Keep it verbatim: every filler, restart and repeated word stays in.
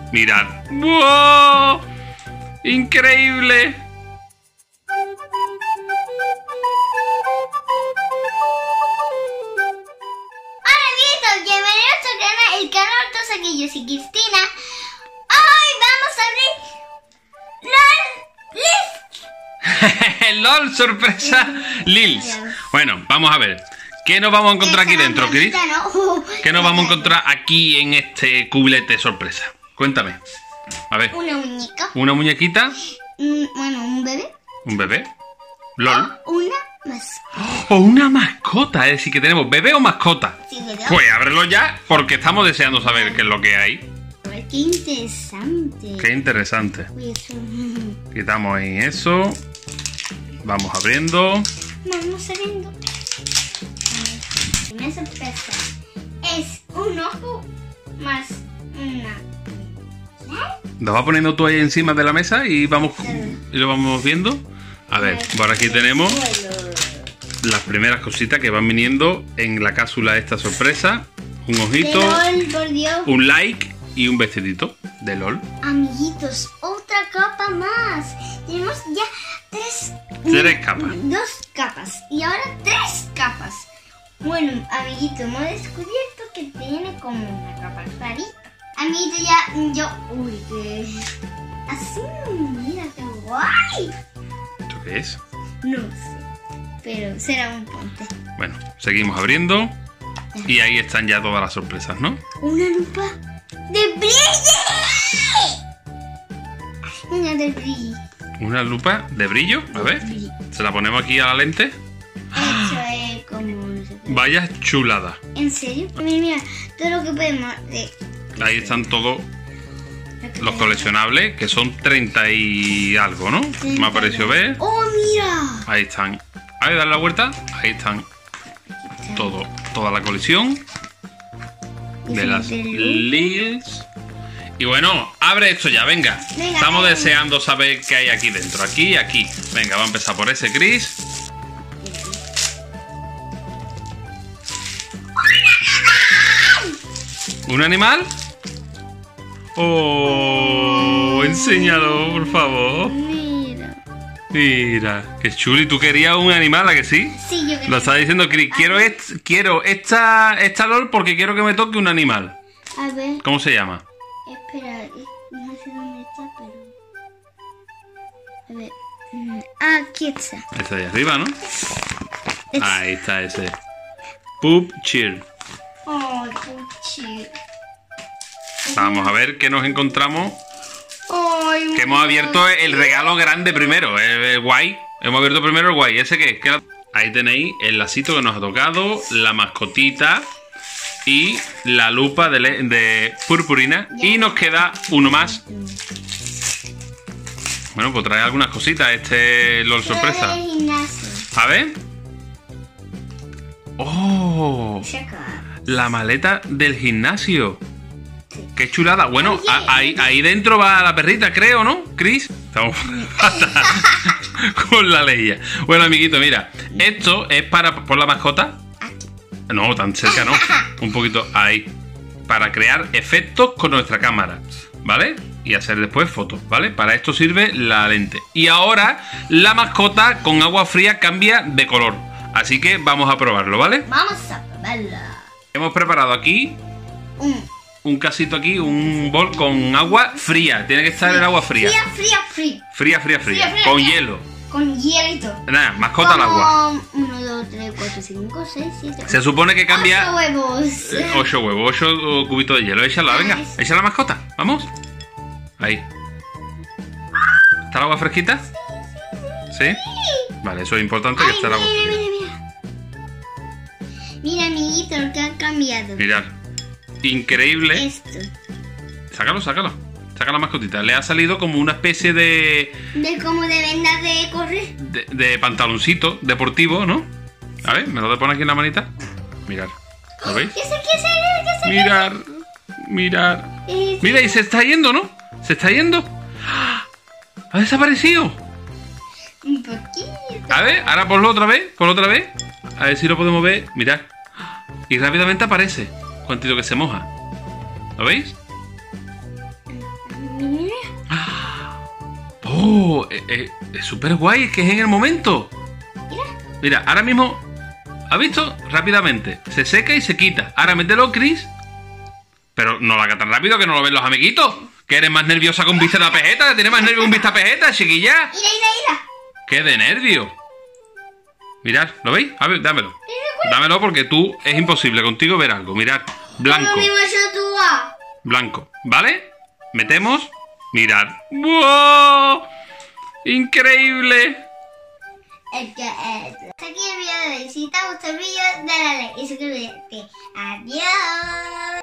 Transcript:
Mirad. ¡Wow! ¡Increíble! Hola amiguitos, bienvenidos a nuestro canal, el canal Todos Aquí, yo soy Cristina. Hoy vamos a abrir LOL List. LOL sorpresa Lils. Bueno, vamos a ver. ¿Qué nos vamos a encontrar aquí dentro, Chris? ¿Qué nos vamos a encontrar aquí en este cubilete sorpresa? Cuéntame. A ver. Una muñeca. ¿Una muñequita? Mm, bueno, un bebé. ¿Un bebé? LOL. O una mascota. O una mascota, es decir, que tenemos bebé o mascota. Sí, ¿verdad? Pues ábrelo ya, porque estamos deseando saber qué es lo que hay. A ver, qué interesante. Qué interesante. Uy, eso... Quitamos ahí eso. Vamos abriendo. Vamos abriendo. Primera sorpresa es un ojo más una... Lo vas poniendo tú ahí encima de la mesa y vamos y lo vamos viendo. A ver, por aquí tenemos las primeras cositas que van viniendo en la cápsula esta sorpresa. Un ojito, LOL, por Dios. un like y un vestidito de LOL. Amiguitos, otra capa más. Tenemos ya tres... Tres capas. Dos capas. Y ahora tres capas. Bueno, amiguito, hemos descubierto que tiene como una capa clarita. Amiguito, ya yo... Uy, que... Así, mira qué guay. ¿Esto qué es? No sé, pero será un puente. Bueno, seguimos abriendo. Y ahí están ya todas las sorpresas, ¿no? Una lupa de brillo. Una de brillo. Una lupa de brillo. A ver, Brillo. se la ponemos aquí a la lente. Eso es como... No sé qué. Vaya chulada. ¿En serio? Mira, mira, todo lo que podemos... De... Ahí están todos los coleccionables, que son treinta y algo, ¿no? Me ha parecido ver. ¡Oh, mira! Ahí están. A ver, dale la vuelta. Ahí están todo, toda la colección de las Lils. Y bueno, abre esto ya, venga. Venga, Estamos venga. deseando saber qué hay aquí dentro. Aquí y aquí. Venga, va a empezar por ese, Chris. ¿Un animal? Oh, enséñalo, por favor. Mira. Mira, qué chulo. ¿Y tú querías un animal, a que sí? Sí, yo creo. Lo está diciendo Chris. Quiero, est quiero esta, esta LOL porque quiero que me toque un animal. A ver, ¿Cómo se llama? espera, eh, no sé dónde está, pero... A ver... mm, Ah, aquí está. Este de arriba, ¿no? Es- Ahí está ese. Poop Cheer. ¡Ay, puchi! Vamos a ver qué nos encontramos. ¡Ay, Que hemos abierto el regalo grande primero, el, el guay. Hemos abierto primero el guay. ¿Ese qué es? ¿Qué era? Ahí tenéis el lacito que nos ha tocado, la mascotita y la lupa de, le- de purpurina. Y nos queda uno más. Bueno, pues trae algunas cositas este LOL sorpresa. Del gimnasio. A ver. ¡Oh! Checa. La maleta del gimnasio. Sí. ¡Qué chulada! Bueno, Oye. a- ahí, ahí dentro va la perrita, creo, ¿no, Chris? Estamos con la ley. Bueno, amiguito, mira. Esto es para... ¿Por la mascota? Aquí. No, tan cerca no. Un poquito ahí. Para crear efectos con nuestra cámara, ¿vale? Y hacer después fotos, ¿vale? Para esto sirve la lente. Y ahora la mascota con agua fría cambia de color. Así que vamos a probarlo, ¿vale? Vamos a probarla. Hemos preparado aquí Un... un casito aquí, un bol con agua fría. Tiene que estar el agua fría. Fría, fría, fría. Fría, fría, fría. Fría, fría, Con fría. hielo. Con hielito. Nada, mascota al agua. uno, dos, tres, cuatro, cinco, seis, siete, Se supone que cambia... ocho huevos. Eh, ocho huevos, ocho cubitos de hielo. Échala, venga. Echa la mascota. Vamos. Ahí. ¿Está el agua fresquita? ¿Sí? Vale, eso es importante, que Ay, esté el agua mira, fría. mira, mira. Mira, amiguito, lo que ha cambiado. Mirad. Increíble. Esto. Sácalo, sácalo. Saca la mascotita. Le ha salido como una especie de... De como de vendas de correr. De, de pantaloncito deportivo, ¿no? A ver, me lo voy a poner aquí en la manita. Mirad. ¿Lo veis? ¿Qué sé, qué sé, qué sé? Mirar. Mirar. Eh, Mira, y se está yendo, ¿no? Se está yendo. ¡Ah! Ha desaparecido. Un poquito. A ver, ahora ponlo otra vez. Ponlo otra vez. A ver si lo podemos ver. Mirad. Y rápidamente aparece. Cuantito que se moja. ¿Lo veis? ¡Oh! Eh, eh, es súper guay, que es en el momento. Mira. Mira, ahora mismo... ¿Has visto? Rápidamente. Se seca y se quita. Ahora mételo, Chris. Pero no lo haga tan rápido que no lo ven los amiguitos. Que eres más nerviosa con vista pejeta. Tienes más nervio con vista pejeta, chiquilla. Mira, mira, mira. ¡Qué de nervio! Mirad, ¿lo veis? A ver, dámelo. Dámelo porque tú es imposible contigo ver algo. Mirad, blanco. Blanco, ¿vale? Metemos. Mirad. ¡Wow! ¡Increíble! Es que es. Hasta aquí el video de hoy. Si te ha gustado el vídeo, dale a like y suscríbete. Adiós.